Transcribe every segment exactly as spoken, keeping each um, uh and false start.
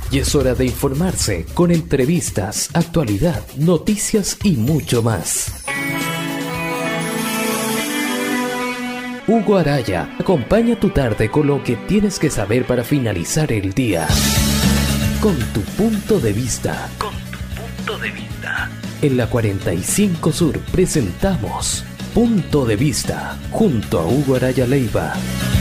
y es hora de informarse con entrevistas, actualidad, noticias y mucho más. Hugo Araya acompaña tu tarde con lo que tienes que saber para finalizar el día. Con tu punto de vista. Con tu punto de vista. En la cuarenta y cinco Sur presentamos Punto de Vista junto a Hugo Araya Leiva.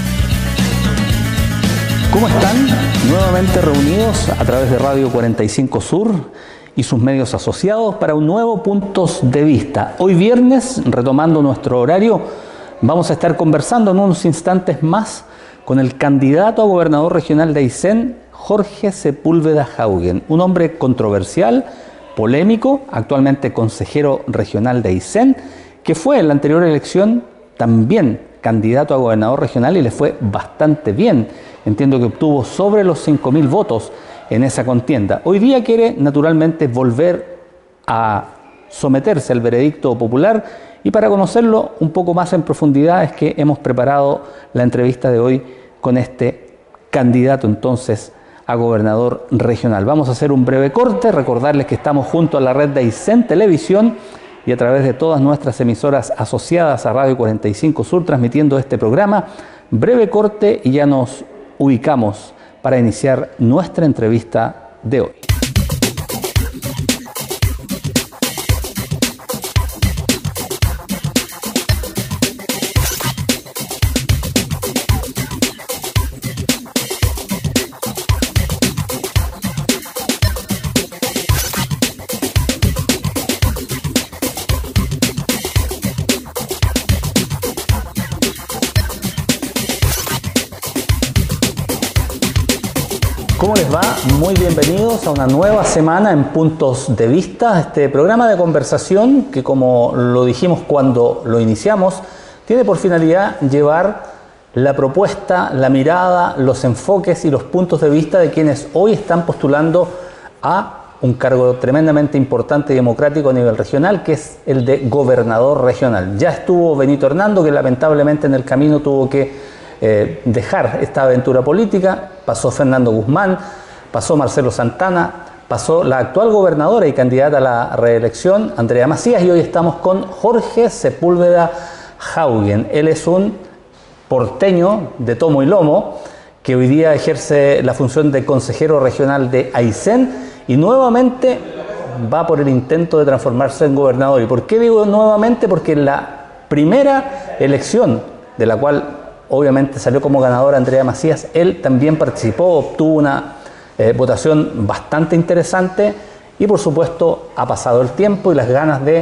¿Cómo están? Nuevamente reunidos a través de Radio cuarenta y cinco Sur y sus medios asociados para un nuevo Puntos de Vista. Hoy viernes, retomando nuestro horario, vamos a estar conversando en unos instantes más con el candidato a gobernador regional de Aysén, Jorge Sepúlveda Jaugen, un hombre controversial, polémico, actualmente consejero regional de Aysén, que fue en la anterior elección también candidato a gobernador regional y le fue bastante bien. Entiendo que obtuvo sobre los cinco mil votos en esa contienda. Hoy día quiere naturalmente volver a someterse al veredicto popular y para conocerlo un poco más en profundidad es que hemos preparado la entrevista de hoy con este candidato entonces a gobernador regional. Vamos a hacer un breve corte, recordarles que estamos junto a la red de Aysén Televisión y a través de todas nuestras emisoras asociadas a Radio cuarenta y cinco Sur transmitiendo este programa. Breve corte y ya nos ubicamos para iniciar nuestra entrevista de hoy. ¿Cómo les va? Muy bienvenidos a una nueva semana en Puntos de Vista, este programa de conversación que, como lo dijimos cuando lo iniciamos, tiene por finalidad llevar la propuesta, la mirada, los enfoques y los puntos de vista de quienes hoy están postulando a un cargo tremendamente importante y democrático a nivel regional, que es el de gobernador regional. Ya estuvo Benito Hernando, que lamentablemente en el camino tuvo que Eh, dejar esta aventura política, pasó Fernando Guzmán, pasó Marcelo Santana, pasó la actual gobernadora y candidata a la reelección, Andrea Macías, y hoy estamos con Jorge Sepúlveda Jaugen. Él es un porteño de tomo y lomo que hoy día ejerce la función de consejero regional de Aysén y nuevamente va por el intento de transformarse en gobernador. ¿Y por qué digo nuevamente? Porque en la primera elección de la cual obviamente salió como ganador Andrea Macías, él también participó, obtuvo una eh, votación bastante interesante y por supuesto ha pasado el tiempo y las ganas de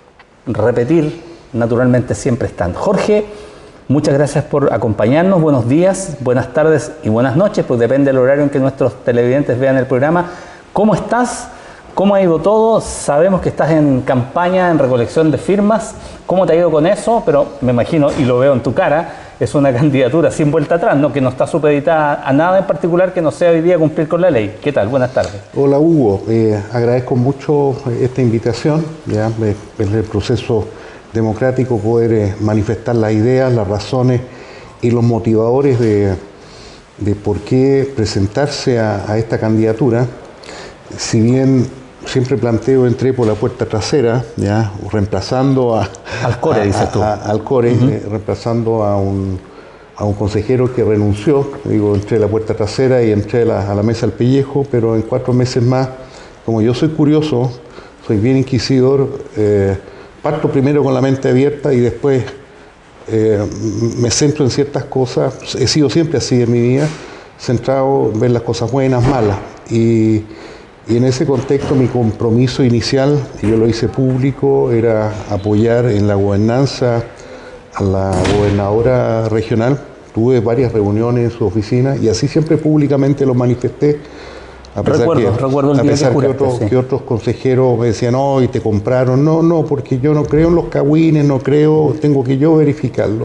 repetir naturalmente siempre están. Jorge, muchas gracias por acompañarnos, buenos días, buenas tardes y buenas noches, pues depende del horario en que nuestros televidentes vean el programa. ¿Cómo estás? ¿Cómo ha ido todo? Sabemos que estás en campaña, en recolección de firmas. ¿Cómo te ha ido con eso? Pero me imagino, y lo veo en tu cara, es una candidatura sin vuelta atrás, ¿no? Que no está supeditada a nada en particular que no sea hoy día cumplir con la ley. ¿Qué tal? Buenas tardes. Hola Hugo, eh, agradezco mucho esta invitación, ya en el proceso democrático poder eh, manifestar las ideas, las razones y los motivadores de, de por qué presentarse a, a esta candidatura. Si bien siempre planteo, entré por la puerta trasera, ya reemplazando a, al core, a, dices tú. A, a, al core, uh-huh. eh, reemplazando a un, a un consejero que renunció. Digo, entré a la puerta trasera y entré a la, a la mesa al pellejo, pero en cuatro meses más, como yo soy curioso, soy bien inquisidor, eh, parto primero con la mente abierta y después eh, me centro en ciertas cosas. He sido siempre así en mi vida, centrado en ver las cosas buenas, malas. Y Y en ese contexto mi compromiso inicial, y yo lo hice público, era apoyar en la gobernanza a la gobernadora regional. Tuve varias reuniones en su oficina y así siempre públicamente lo manifesté. A pesar recuerdo, que, recuerdo el a día pesar que, juraste, que, otros, sí. que otros consejeros me decían, no, y te compraron. No, no, porque yo no creo en los cagüines, no creo, tengo que yo verificarlo.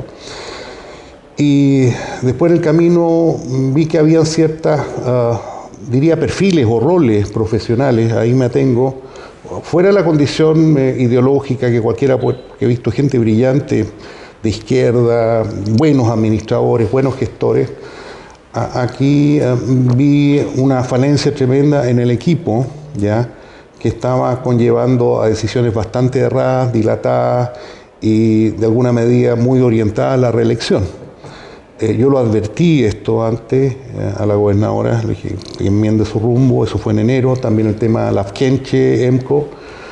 Y después del camino vi que había ciertas... Uh, diría perfiles o roles profesionales, ahí me atengo, fuera de la condición eh, ideológica que cualquiera puede, que he visto gente brillante de izquierda, buenos administradores, buenos gestores, aquí eh, vi una falencia tremenda en el equipo, ¿ya?, que estaba conllevando a decisiones bastante erradas, dilatadas y de alguna medida muy orientadas a la reelección. Eh, yo lo advertí esto antes eh, a la gobernadora, le dije que enmiende su rumbo, eso fue en enero, también el tema Lafkenche, EMCO,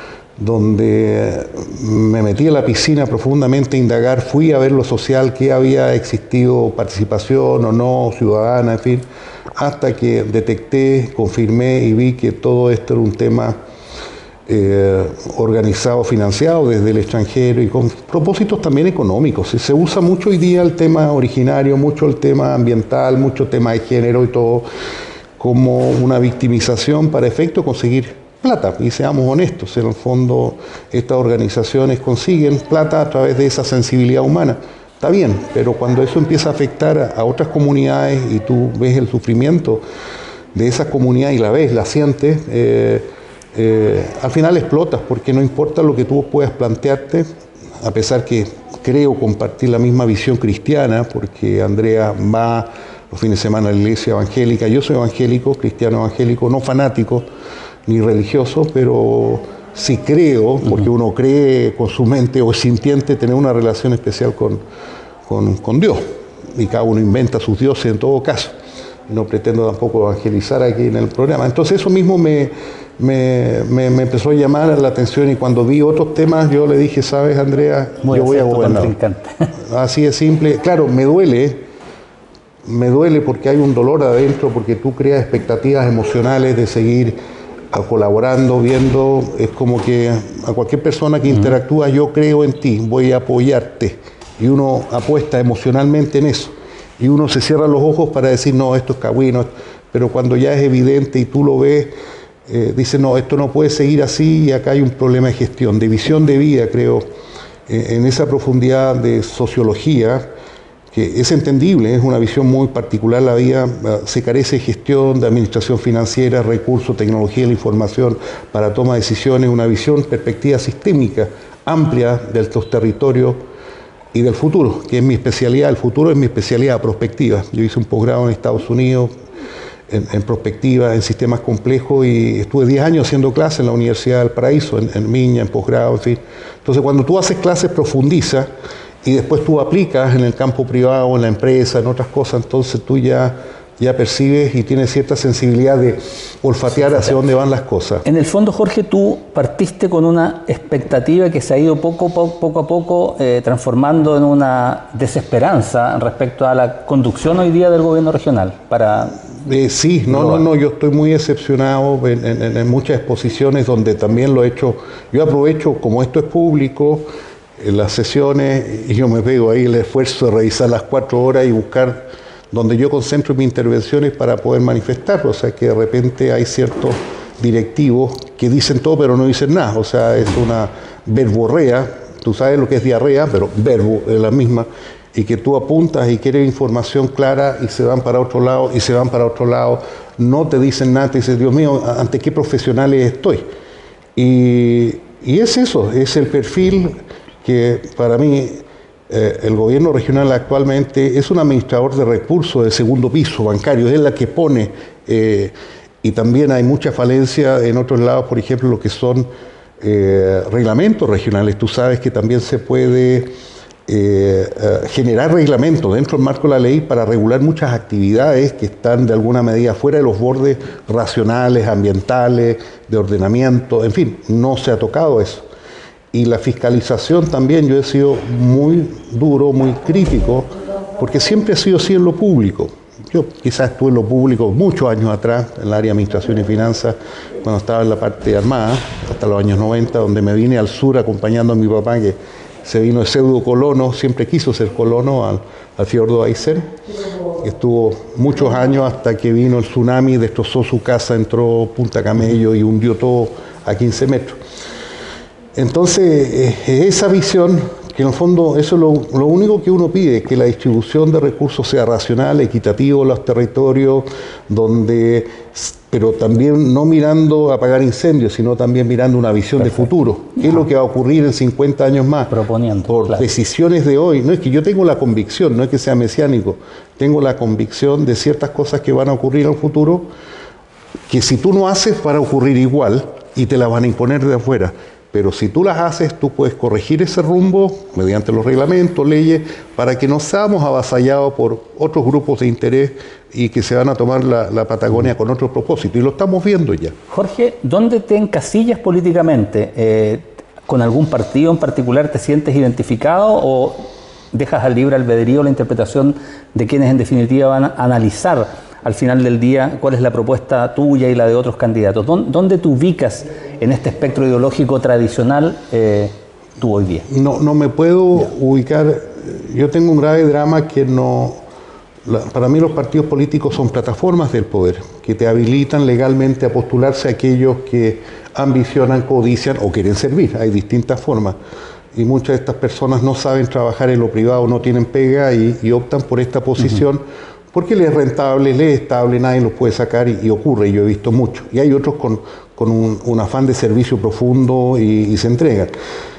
donde me metí a la piscina profundamente a indagar, fui a ver lo social, qué había existido, participación o no, ciudadana, en fin, hasta que detecté, confirmé y vi que todo esto era un tema eh, organizado, financiado desde el extranjero y con propósitos también económicos. Se usa mucho hoy día el tema originario, mucho el tema ambiental, mucho el tema de género y todo, como una victimización para efecto conseguir plata. Y seamos honestos, en el fondo estas organizaciones consiguen plata a través de esa sensibilidad humana. Está bien, pero cuando eso empieza a afectar a, a otras comunidades y tú ves el sufrimiento de esa comunidad y la ves, la sientes, eh, eh, al final explotas, porque no importa lo que tú puedas plantearte, a pesar que creo compartir la misma visión cristiana, porque Andrea va los fines de semana a la iglesia evangélica, yo soy evangélico, cristiano evangélico, no fanático ni religioso, pero sí creo, porque uno cree con su mente o sintiente tener una relación especial con, con, con Dios, y cada uno inventa sus dioses en todo caso. No pretendo tampoco evangelizar aquí en el programa. Entonces eso mismo me, me, me, me empezó a llamar la atención, y cuando vi otros temas yo le dije, sabes, Andrea, voy yo voy a gobernar. Así de simple. Claro, me duele, me duele porque hay un dolor adentro, porque tú creas expectativas emocionales de seguir colaborando, viendo, es como que a cualquier persona que interactúa, yo creo en ti, voy a apoyarte, y uno apuesta emocionalmente en eso, y uno se cierra los ojos para decir, no, esto es cagüino, pero cuando ya es evidente y tú lo ves, eh, dice, no, esto no puede seguir así, y acá hay un problema de gestión, de visión de vida, creo, eh, en esa profundidad de sociología, que es entendible, es una visión muy particular la vida, se carece de gestión, de administración financiera, recursos, tecnología de la información para toma de decisiones, una visión, perspectiva sistémica, amplia de estos territorios y del futuro, que es mi especialidad. El futuro es mi especialidad, prospectiva. Yo hice un posgrado en Estados Unidos en, en prospectiva, en sistemas complejos, y estuve diez años haciendo clases en la Universidad del Paraíso, en, en Miña, en posgrado, en fin. Entonces, cuando tú haces clases, profundiza, y después tú aplicas en el campo privado, en la empresa, en otras cosas, entonces tú ya, ya percibes y tienes cierta sensibilidad de olfatear hacia dónde van las cosas. En el fondo, Jorge, tú partiste con una expectativa que se ha ido poco, poco, poco a poco eh, transformando en una desesperanza respecto a la conducción hoy día del gobierno regional. Para eh, sí, no, no, no, yo estoy muy decepcionado en, en, en muchas exposiciones donde también lo he hecho. Yo aprovecho, como esto es público, en las sesiones, y yo me pego ahí el esfuerzo de revisar las cuatro horas y buscar donde yo concentro mis intervenciones para poder manifestarlo. O sea, que de repente hay ciertos directivos que dicen todo pero no dicen nada. O sea, es una verborrea, tú sabes lo que es diarrea, pero verbo es la misma, y que tú apuntas y quieres información clara y se van para otro lado y se van para otro lado, no te dicen nada, te dices, Dios mío, ¿ante qué profesionales estoy? Y, y es eso, es el perfil que para mí eh, el gobierno regional actualmente es un administrador de recursos de segundo piso bancario, es la que pone, eh, y también hay mucha falencia en otros lados, por ejemplo, lo que son eh, reglamentos regionales. Tú sabes que también se puede eh, eh, generar reglamentos dentro del marco de la ley para regular muchas actividades que están de alguna medida fuera de los bordes racionales, ambientales, de ordenamiento, en fin, no se ha tocado eso. Y la fiscalización también, yo he sido muy duro, muy crítico, porque siempre ha sido así en lo público. Yo quizás estuve en lo público muchos años atrás, en el área de administración y finanzas, cuando estaba en la parte armada, hasta los años noventa, donde me vine al sur acompañando a mi papá, que se vino de pseudo colono, siempre quiso ser colono, al, al fiordo Aysén. Estuvo muchos años hasta que vino el tsunami, destrozó su casa, entró Punta Camello y hundió todo a quince metros. Entonces, esa visión que en el fondo eso es lo, lo único que uno pide, que la distribución de recursos sea racional, equitativo en los territorios, donde, pero también no mirando a apagar incendios, sino también mirando una visión Perfecto. de futuro. ¿Qué ah. es lo que va a ocurrir en cincuenta años más? Proponiendo. Por claro. decisiones de hoy. No es que yo tengo la convicción, no es que sea mesiánico, tengo la convicción de ciertas cosas que van a ocurrir en el futuro, que si tú no haces van a ocurrir igual y te las van a imponer de afuera. Pero si tú las haces, tú puedes corregir ese rumbo mediante los reglamentos, leyes, para que no seamos avasallados por otros grupos de interés y que se van a tomar la, la Patagonia con otro propósito. Y lo estamos viendo ya. Jorge, ¿dónde te encasillas políticamente? Eh, ¿Con algún partido en particular te sientes identificado o dejas al libre albedrío la interpretación de quienes en definitiva van a analizar al final del día cuál es la propuesta tuya y la de otros candidatos? ¿Dónde te ubicas en este espectro ideológico tradicional eh, tú hoy día? No, no me puedo ya. ubicar. Yo tengo un grave drama que no... La, para mí los partidos políticos son plataformas del poder, que te habilitan legalmente a postularse a aquellos que ambicionan, codician o quieren servir. Hay distintas formas. Y muchas de estas personas no saben trabajar en lo privado, no tienen pega y, y optan por esta posición. Uh-huh. Porque le es rentable, le es estable, nadie los puede sacar y, y ocurre, yo he visto mucho. Y hay otros con, con un, un afán de servicio profundo y, y se entregan.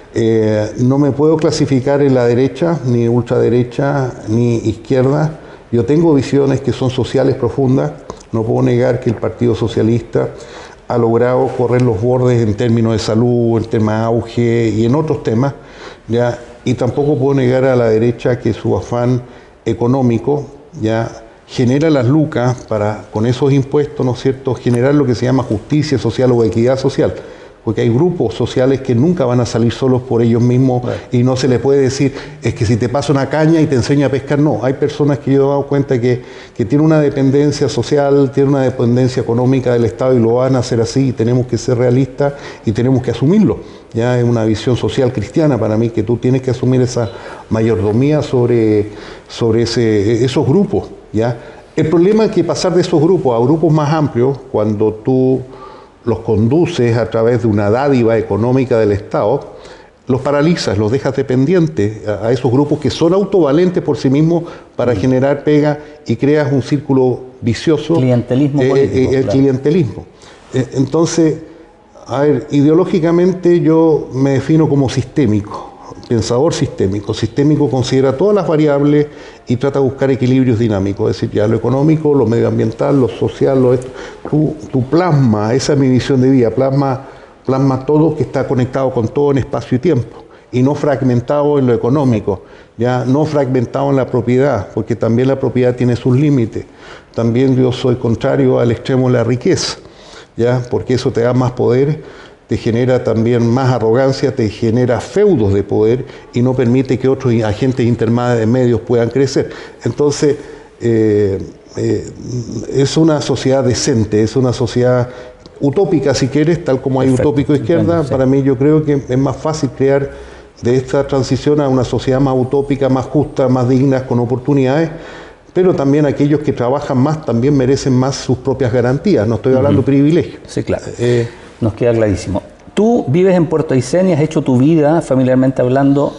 Eh, no me puedo clasificar en la derecha, ni ultraderecha, ni izquierda. Yo tengo visiones que son sociales profundas. No puedo negar que el Partido Socialista ha logrado correr los bordes en términos de salud, en tema de auge y en otros temas, ¿ya? Y tampoco puedo negar a la derecha que su afán económico ya genera las lucas para, con esos impuestos, ¿no es cierto?, generar lo que se llama justicia social o equidad social, porque hay grupos sociales que nunca van a salir solos por ellos mismos right. y no se les puede decir, es que si te paso una caña y te enseño a pescar, no, hay personas que yo he dado cuenta que, que tienen una dependencia social, tienen una dependencia económica del Estado y lo van a hacer así, y tenemos que ser realistas y tenemos que asumirlo, ya es una visión social cristiana para mí, que tú tienes que asumir esa mayordomía sobre, sobre ese, esos grupos, ¿ya? El problema es que pasar de esos grupos a grupos más amplios, cuando tú los conduces a través de una dádiva económica del Estado, los paralizas, los dejas dependientes a, a esos grupos que son autovalentes por sí mismos para mm. generar pega y creas un círculo vicioso. Clientelismo eh, político. Eh, el claro. clientelismo. Eh, entonces, a ver, ideológicamente yo me defino como sistémico, pensador sistémico. Sistémico considera todas las variables y trata de buscar equilibrios dinámicos, es decir, ya lo económico, lo medioambiental, lo social, lo esto. Tú, tú plasma, esa es mi visión de vida, plasma, plasma todo que está conectado con todo en espacio y tiempo, y no fragmentado en lo económico, ya no fragmentado en la propiedad, porque también la propiedad tiene sus límites. También yo soy contrario al extremo de la riqueza, ya, porque eso te da más poder, te genera también más arrogancia, te genera feudos de poder y no permite que otros agentes intermedios puedan crecer. Entonces, eh, eh, es una sociedad decente, es una sociedad utópica, si quieres, tal como hay Perfecto. utópico izquierda. Entiendo, sí. Para mí yo creo que es más fácil crear de esta transición a una sociedad más utópica, más justa, más digna, con oportunidades. Pero también aquellos que trabajan más también merecen más sus propias garantías. No estoy hablando uh-huh. de privilegios. Sí, claro. Eh, Nos queda clarísimo. Tú vives en Puerto Aysén y has hecho tu vida, familiarmente hablando,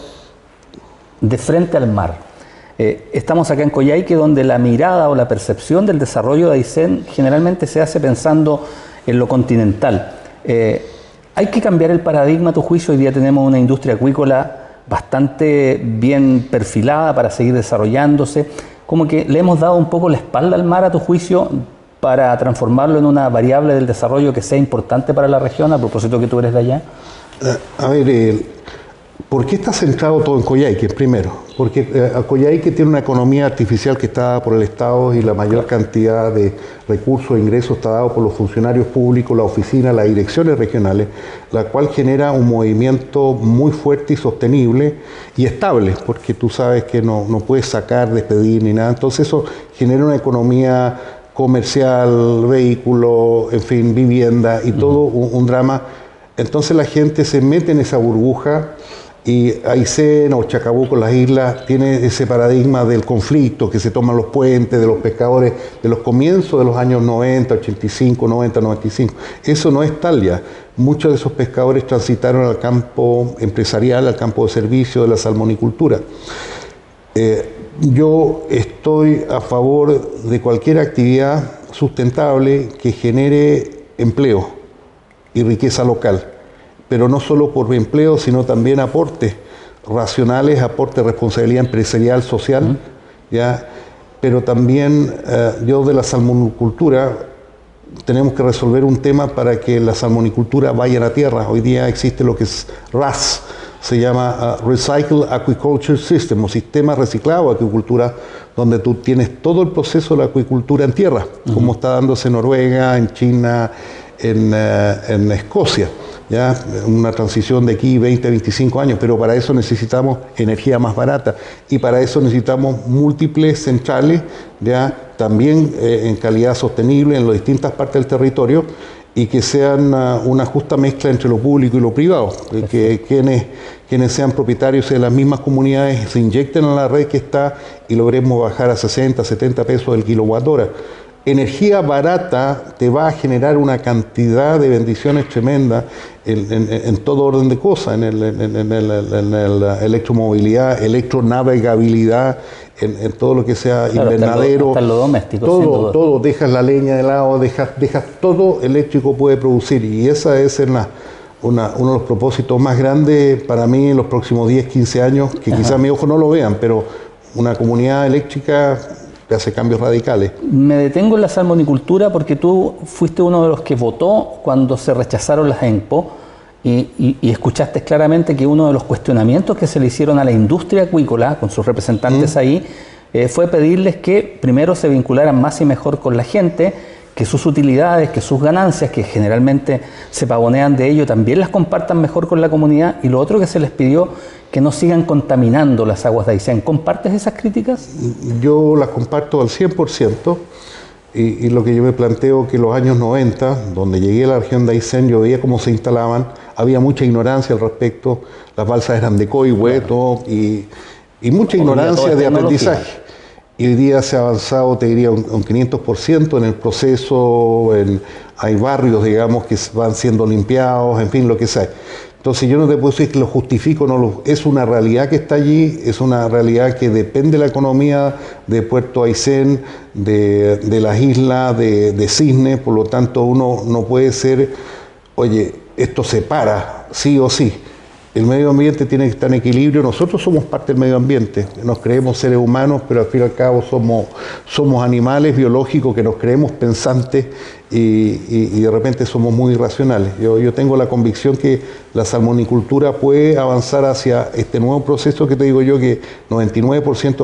de frente al mar. Eh, estamos acá en Coyhaique, donde la mirada o la percepción del desarrollo de Aysén generalmente se hace pensando en lo continental. Eh, hay que cambiar el paradigma, a tu juicio. Hoy día tenemos una industria acuícola bastante bien perfilada para seguir desarrollándose. Como que le hemos dado un poco la espalda al mar, a tu juicio, para transformarlo en una variable del desarrollo que sea importante para la región, a propósito que tú eres de allá? A ver, eh, ¿por qué está centrado todo en Coyhaique? Primero, porque eh, Coyhaique tiene una economía artificial que está dada por el Estado y la mayor cantidad de recursos e ingresos está dado por los funcionarios públicos, la oficina, las direcciones regionales, la cual genera un movimiento muy fuerte y sostenible y estable, porque tú sabes que no, no puedes sacar, despedir ni nada. Entonces eso genera una economía comercial, vehículo, en fin, vivienda y todo un, un drama. Entonces la gente se mete en esa burbuja Y Aysén o Chacabuco, las islas, tiene ese paradigma del conflicto, que se toman los puentes de los pescadores de los comienzos de los años noventa, ochenta y cinco, noventa, noventa y cinco. Eso no es tal ya. Muchos de esos pescadores transitaron al campo empresarial, al campo de servicio de la salmonicultura. Eh, yo estoy a favor de cualquier actividad sustentable que genere empleo y riqueza local, pero no solo por empleo, sino también aportes racionales, aportes de responsabilidad empresarial, social, uh-huh. ¿ya? Pero también eh, yo de la salmonicultura tenemos que resolver un tema para que la salmonicultura vaya a la tierra. Hoy día existe lo que es R A S, se llama uh, Recycle Aquaculture System, o sistema reciclado de acuicultura, donde tú tienes todo el proceso de la acuicultura en tierra, uh-huh. como está dándose en Noruega, en China, en, uh, en Escocia. Ya, una transición de aquí veinte, veinticinco años, pero para eso necesitamos energía más barata y para eso necesitamos múltiples centrales, ya también eh, en calidad sostenible en las distintas partes del territorio y que sean uh, una justa mezcla entre lo público y lo privado, que, que quienes, quienes sean propietarios de las mismas comunidades se inyecten en la red que está y logremos bajar a sesenta, setenta pesos el kilowatt hora. Energía barata te va a generar una cantidad de bendiciones tremendas en, en, en todo orden de cosas, en, el, en, en, el, en la electromovilidad, electronavegabilidad, en, en todo lo que sea claro, invernadero, hasta lo, hasta lo doméstico, todo, todo, dejas la leña de lado, dejas, dejas todo eléctrico puede producir y esa es en la, una, uno de los propósitos más grandes para mí en los próximos diez, quince años, que Ajá. quizás mis ojos no lo vean, pero una comunidad eléctrica que hace cambios radicales. Me detengo en la salmonicultura porque tú fuiste uno de los que votó cuando se rechazaron las ENPO y, y, y escuchaste claramente que uno de los cuestionamientos que se le hicieron a la industria acuícola, con sus representantes mm. ahí, eh, fue pedirles que primero se vincularan más y mejor con la gente, que sus utilidades, que sus ganancias, que generalmente se pavonean de ello, también las compartan mejor con la comunidad, y lo otro que se les pidió, que no sigan contaminando las aguas de Aysén. ¿Compartes esas críticas? Yo las comparto al cien por ciento, y, y lo que yo me planteo que en los años noventa, donde llegué a la región de Aysén, yo veía cómo se instalaban, había mucha ignorancia al respecto, las balsas eran de coihue, todo, y, y mucha ignorancia de aprendizaje. Y hoy día se ha avanzado, te diría, un, un quinientos por ciento en el proceso, en, hay barrios, digamos, que van siendo limpiados, en fin, lo que sea. Entonces yo no te puedo decir que lo justifico, no lo, es una realidad que está allí, es una realidad que depende de la economía de Puerto Aysén, de, de las islas, de, de Cisne, por lo tanto uno no puede ser, oye, esto se para, sí o sí. El medio ambiente tiene que estar en equilibrio. Nosotros somos parte del medio ambiente, nos creemos seres humanos, pero al fin y al cabo somos, somos animales biológicos que nos creemos pensantes y, y, y de repente somos muy irracionales. Yo, yo tengo la convicción que la salmonicultura puede avanzar hacia este nuevo proceso que te digo yo, que noventa y nueve por ciento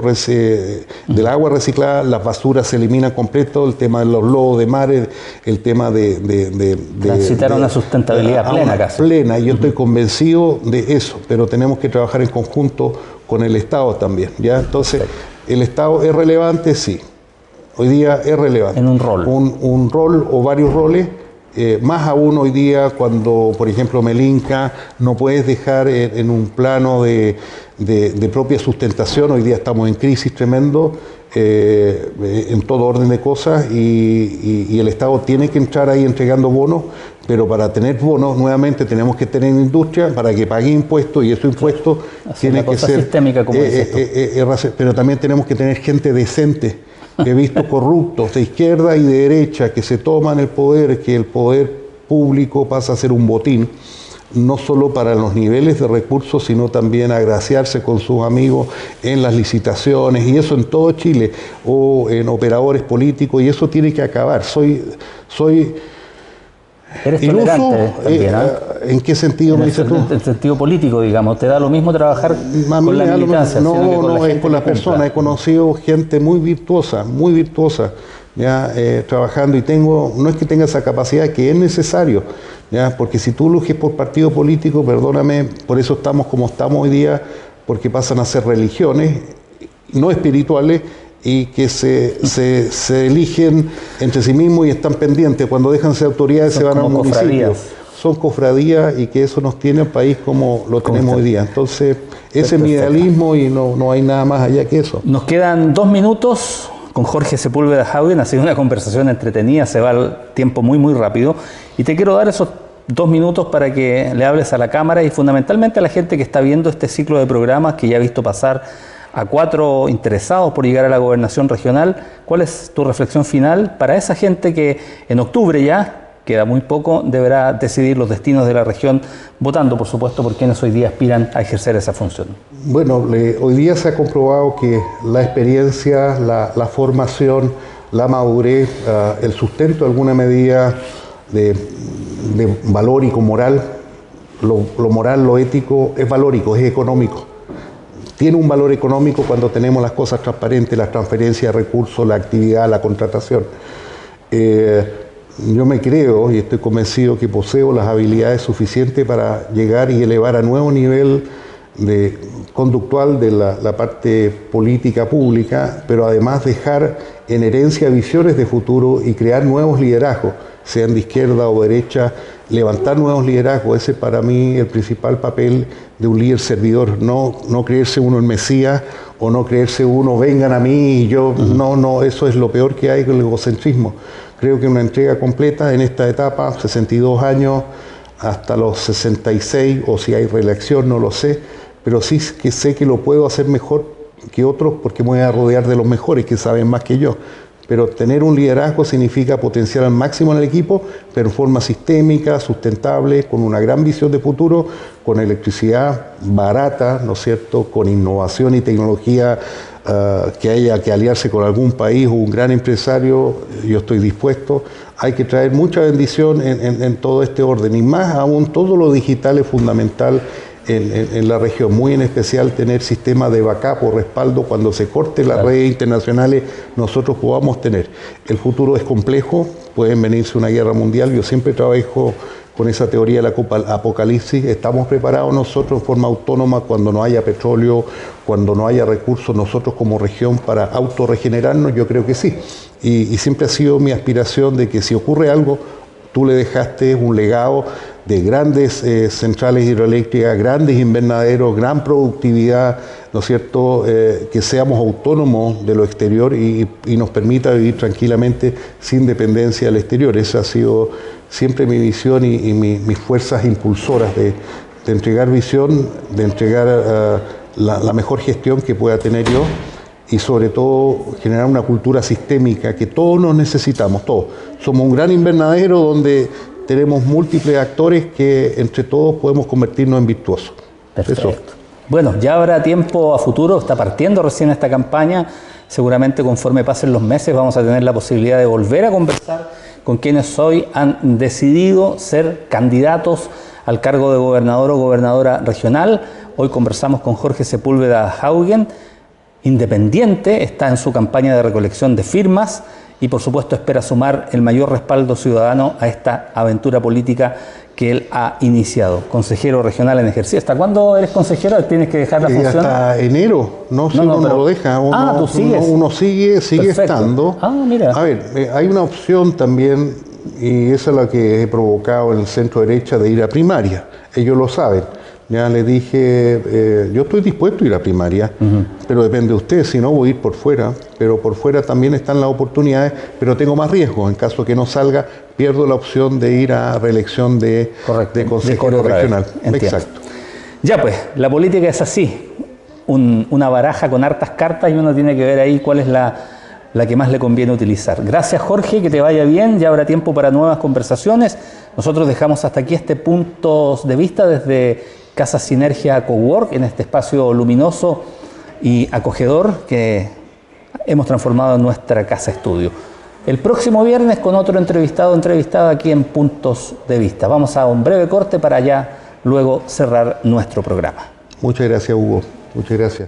del agua reciclada, las basuras se eliminan completo, el tema de los lobos de mar, el, el tema de... de, de Transitar a una sustentabilidad de, plena casi. Plena, y yo uh-huh. estoy convencido de eso, pero tenemos que trabajar en conjunto con el Estado también, ¿ya? Entonces, el Estado es relevante, sí. Hoy día es relevante. En un rol. Un, un rol o varios roles, eh, más aún hoy día cuando, por ejemplo, Melinca, no puedes dejar en, en un plano de, de, de propia sustentación. Hoy día estamos en crisis tremendo, eh, en todo orden de cosas, y, y, y el Estado tiene que entrar ahí entregando bonos, pero para tener bonos, nuevamente, tenemos que tener industria para que pague impuestos, y esos impuestos claro. tienen que ser... sistémica, como eh, dices tú. eh, eh, pero también tenemos que tener gente decente. He visto corruptos de izquierda y de derecha que se toman el poder, que el poder público pasa a ser un botín, no solo para los niveles de recursos, sino también agraciarse con sus amigos en las licitaciones, y eso en todo Chile, o en operadores políticos, y eso tiene que acabar. Soy... soy Eres iluso, tolerante también, eh, ¿no? ¿En qué sentido en me el, dices tú? En el sentido político, digamos, ¿te da lo mismo trabajar Mami, con la militancia? No, sino que con no, la es con las personas. He conocido gente muy virtuosa, muy virtuosa, ya eh, trabajando, y tengo, no es que tenga esa capacidad, que es necesario, ya, porque si tú luches por partido político, perdóname, por eso estamos como estamos hoy día, porque pasan a ser religiones, no espirituales, y que se, se, se eligen entre sí mismos y están pendientes. Cuando dejan de ser autoridades, son se van a un municipio. son cofradías y que eso nos tiene al país como lo tenemos hoy día. Entonces, ese es mi idealismo y no, no hay nada más allá que eso. Nos quedan dos minutos con Jorge Sepúlveda Jauregui. Ha sido una conversación entretenida, se va el tiempo muy, muy rápido. Y te quiero dar esos dos minutos para que le hables a la Cámara y fundamentalmente a la gente que está viendo este ciclo de programas, que ya ha visto pasar a cuatro interesados por llegar a la gobernación regional. ¿Cuál es tu reflexión final para esa gente que en octubre ya, queda muy poco, deberá decidir los destinos de la región, votando, por supuesto, por quienes hoy día aspiran a ejercer esa función? Bueno, le, hoy día se ha comprobado que la experiencia, la, la formación, la madurez, uh, el sustento de alguna medida de, de valórico, moral, lo, lo moral, lo ético, es valórico, es económico. Tiene un valor económico cuando tenemos las cosas transparentes, las transferencias de recursos, la actividad, la contratación. Eh, Yo me creo y estoy convencido que poseo las habilidades suficientes para llegar y elevar a nuevo nivel de, conductual de la, la parte política pública, pero además dejar en herencia visiones de futuro y crear nuevos liderazgos, sean de izquierda o derecha, levantar nuevos liderazgos. Ese para mí el principal papel de un líder servidor, no, no creerse uno el Mesías o no creerse uno, vengan a mí y yo, uh-huh. no, no, eso es lo peor que hay con el egocentrismo. Creo que una entrega completa en esta etapa, sesenta y dos años hasta los sesenta y seis, o si hay reelección, no lo sé, pero sí que sé que lo puedo hacer mejor que otros porque me voy a rodear de los mejores que saben más que yo. Pero tener un liderazgo significa potenciar al máximo en el equipo, pero en forma sistémica, sustentable, con una gran visión de futuro, con electricidad barata, ¿no es cierto?, con innovación y tecnología, uh, que haya que aliarse con algún país o un gran empresario, yo estoy dispuesto. Hay que traer mucha bendición en, en, en todo este orden, y más aún todo lo digital es fundamental En, en, en la región, muy en especial tener sistemas de backup o respaldo cuando se corte las claro. redes internacionales, nosotros podamos tener. El futuro es complejo, pueden venirse una guerra mundial, yo siempre trabajo con esa teoría de la apocalipsis. Estamos preparados nosotros en forma autónoma cuando no haya petróleo, cuando no haya recursos, nosotros como región para autorregenerarnos, yo creo que sí. Y, y siempre ha sido mi aspiración de que si ocurre algo, tú le dejaste un legado de grandes eh, centrales hidroeléctricas, grandes invernaderos, gran productividad, ¿no es cierto?, eh, que seamos autónomos de lo exterior y, y nos permita vivir tranquilamente sin dependencia del exterior. Esa ha sido siempre mi visión y, y mi, mis fuerzas impulsoras de, de entregar visión, de entregar uh, la, la mejor gestión que pueda tener yo y sobre todo generar una cultura sistémica que todos nos necesitamos, todos. Somos un gran invernadero donde tenemos múltiples actores que entre todos podemos convertirnos en virtuosos. Perfecto. Eso. Bueno, ya habrá tiempo a futuro, está partiendo recién esta campaña, seguramente conforme pasen los meses vamos a tener la posibilidad de volver a conversar con quienes hoy han decidido ser candidatos al cargo de gobernador o gobernadora regional. Hoy conversamos con Jorge Sepúlveda Jauregui, independiente, está en su campaña de recolección de firmas y por supuesto espera sumar el mayor respaldo ciudadano a esta aventura política que él ha iniciado. Consejero regional en ejercicio. ¿Hasta cuándo eres consejero? ¿Tienes que dejar la eh, función? Hasta enero. No, no, no, uno pero... lo deja. Uno, ah, tú sigues. Uno, uno sigue, sigue Perfecto. estando. Ah, mira. A ver, eh, hay una opción también, y esa es la que he provocado en el centro derecha, de ir a primaria. Ellos lo saben. Ya le dije, eh, yo estoy dispuesto a ir a primaria, uh-huh. pero depende de usted, si no voy a ir por fuera, pero por fuera también están las oportunidades, pero tengo más riesgo, en caso que no salga, pierdo la opción de ir a reelección de, de consejero de regional. Exacto. Ya pues, la política es así, Un, una baraja con hartas cartas y uno tiene que ver ahí cuál es la, la que más le conviene utilizar. Gracias Jorge, que te vaya bien, ya habrá tiempo para nuevas conversaciones. Nosotros dejamos hasta aquí este punto de vista desde Casa Sinergia Cowork, en este espacio luminoso y acogedor que hemos transformado en nuestra casa estudio. El próximo viernes con otro entrevistado o entrevistada aquí en Puntos de Vista. Vamos a un breve corte para ya luego cerrar nuestro programa. Muchas gracias, Hugo. Muchas gracias.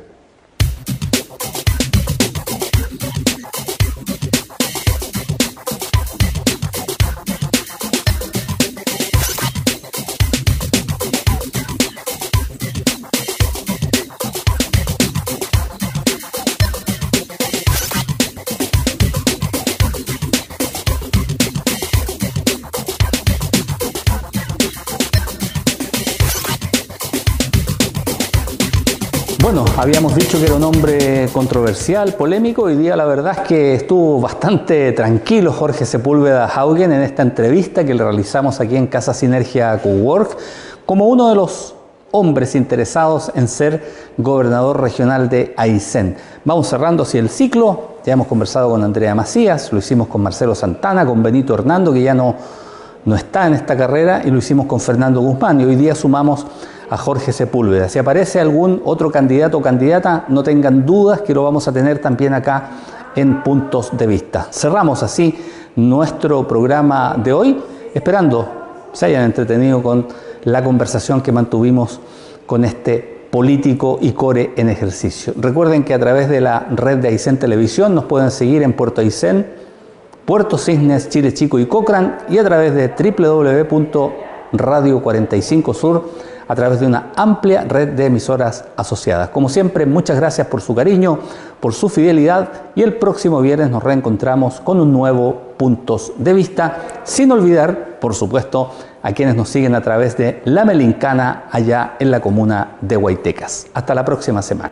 Bueno, habíamos dicho que era un hombre controversial, polémico. Hoy día la verdad es que estuvo bastante tranquilo Jorge Sepúlveda Haugen en esta entrevista que le realizamos aquí en Casa Sinergia Cowork, como uno de los hombres interesados en ser gobernador regional de Aysén. Vamos cerrando así el ciclo. Ya hemos conversado con Andrea Macías, lo hicimos con Marcelo Santana, con Benito Hernando, que ya no, no está en esta carrera, y lo hicimos con Fernando Guzmán. Y hoy día sumamos a Jorge Sepúlveda. Si aparece algún otro candidato o candidata, no tengan dudas que lo vamos a tener también acá en Puntos de Vista. Cerramos así nuestro programa de hoy, esperando se hayan entretenido con la conversación que mantuvimos con este político y core en ejercicio. Recuerden que a través de la red de Aysén Televisión nos pueden seguir en Puerto Aysén, Puerto Cisnes, Chile Chico y Cochrane, y a través de doble u doble u doble u punto radio cuarenta y cinco sur, a través de una amplia red de emisoras asociadas. Como siempre, muchas gracias por su cariño, por su fidelidad, y el próximo viernes nos reencontramos con un nuevo Puntos de Vista, sin olvidar, por supuesto, a quienes nos siguen a través de La Melincana, allá en la comuna de Huaytecas. Hasta la próxima semana.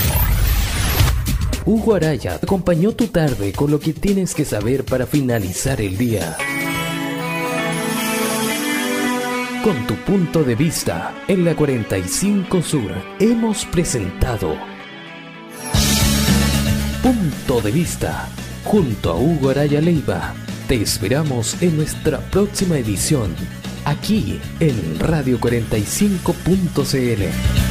Hugo Araya acompañó tu tarde con lo que tienes que saber para finalizar el día. Con tu punto de vista, en la cuarenta y cinco Sur, hemos presentado Punto de Vista, junto a Hugo Araya Leiva. Te esperamos en nuestra próxima edición, aquí en radio cuarenta y cinco punto c l.